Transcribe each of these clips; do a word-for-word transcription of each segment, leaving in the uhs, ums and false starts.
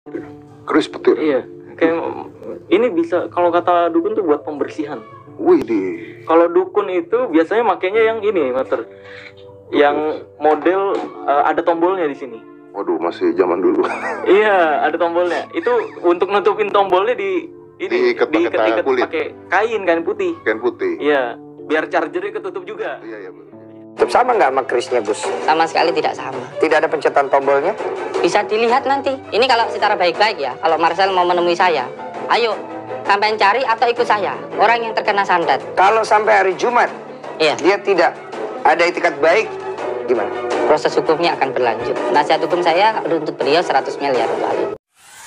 Keris petir. Iya, kayak ini bisa kalau kata dukun tuh buat pembersihan. Wih di. Kalau dukun itu biasanya makainya yang ini, Master. Yang model uh, ada tombolnya di sini. Waduh, masih zaman dulu. Iya, ada tombolnya. Itu untuk nutupin tombolnya di ini diikat pakai pakai kain kain putih. Kain putih. Iya, biar chargernya ketutup juga. Iya, iya benar. Tetap sama nggak sama kerisnya, Gus? Sama sekali tidak sama. Tidak ada pencetan tombolnya? Bisa dilihat nanti. Ini kalau secara baik-baik ya. Kalau Marcel mau menemui saya, ayo sampai cari atau ikut saya. Orang yang terkena santet. Kalau sampai hari Jumat, iya, dia tidak ada itikat baik, gimana? Proses hukumnya akan berlanjut. Nasihat hukum saya untuk beliau seratus miliar kali.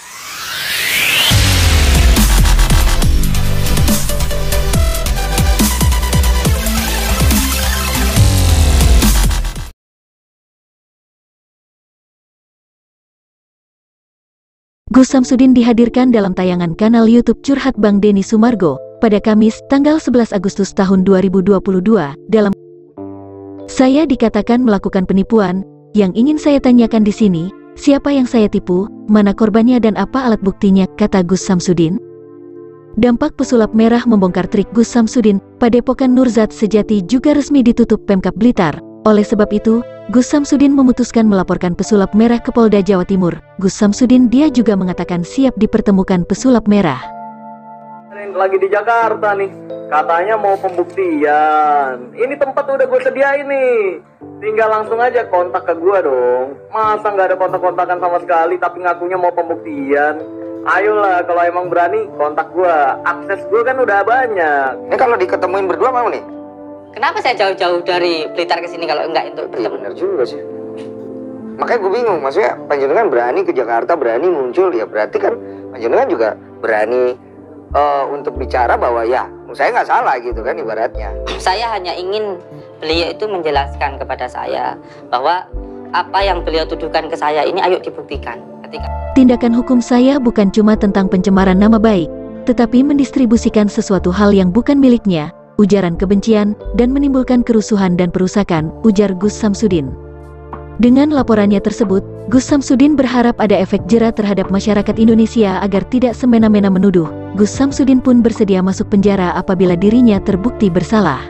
Gus Samsudin dihadirkan dalam tayangan kanal YouTube Curhat Bang Denny Sumargo pada Kamis tanggal sebelas Agustus tahun dua ribu dua puluh dua. Dalam saya dikatakan melakukan penipuan, yang ingin saya tanyakan di sini, siapa yang saya tipu, mana korbannya dan apa alat buktinya, kata Gus Samsudin. Dampak pesulap merah membongkar trik Gus Samsudin, Padepokan Nurzat Sejati juga resmi ditutup Pemkab Blitar. Oleh sebab itu, Gus Samsudin memutuskan melaporkan pesulap merah ke Polda Jawa Timur. Gus Samsudin dia juga mengatakan siap dipertemukan pesulap merah. Lagi di Jakarta nih, katanya mau pembuktian. Ini tempat udah gue sediain nih. Tinggal langsung aja kontak ke gue dong. Masa nggak ada kontak-kontakan sama sekali tapi ngakunya mau pembuktian? Ayolah, kalau emang berani kontak gue. Akses gue kan udah banyak. Ini kalau diketemuin berdua mau nih? Kenapa saya jauh-jauh dari Blitar ke sini kalau enggak untuk bertemu? Iya benar juga sih. Makanya gue bingung, maksudnya panjenengan berani ke Jakarta, berani muncul, ya berarti kan panjenengan juga berani uh, untuk bicara bahwa ya saya nggak salah gitu kan ibaratnya. Saya hanya ingin beliau itu menjelaskan kepada saya bahwa apa yang beliau tuduhkan ke saya ini ayo dibuktikan. Ketika tindakan hukum saya bukan cuma tentang pencemaran nama baik, tetapi mendistribusikan sesuatu hal yang bukan miliknya, ujaran kebencian, dan menimbulkan kerusuhan dan perusakan, ujar Gus Samsudin. Dengan laporannya tersebut, Gus Samsudin berharap ada efek jera terhadap masyarakat Indonesia agar tidak semena-mena menuduh. Gus Samsudin pun bersedia masuk penjara apabila dirinya terbukti bersalah.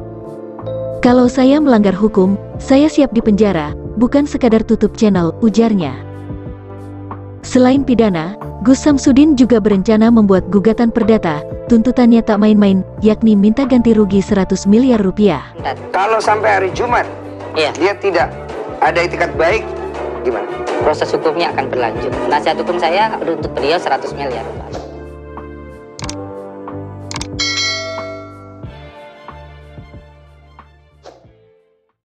Kalau saya melanggar hukum, saya siap dipenjara, bukan sekadar tutup channel, ujarnya. Selain pidana, Gus Samsudin juga berencana membuat gugatan perdata. Tuntutannya tak main-main, yakni minta ganti rugi seratus miliar rupiah. Kalau sampai hari Jumat, iya, dia tidak ada itikat baik, gimana? proses hukumnya akan berlanjut. Nasihat hukum saya untuk beliau seratus miliar kali.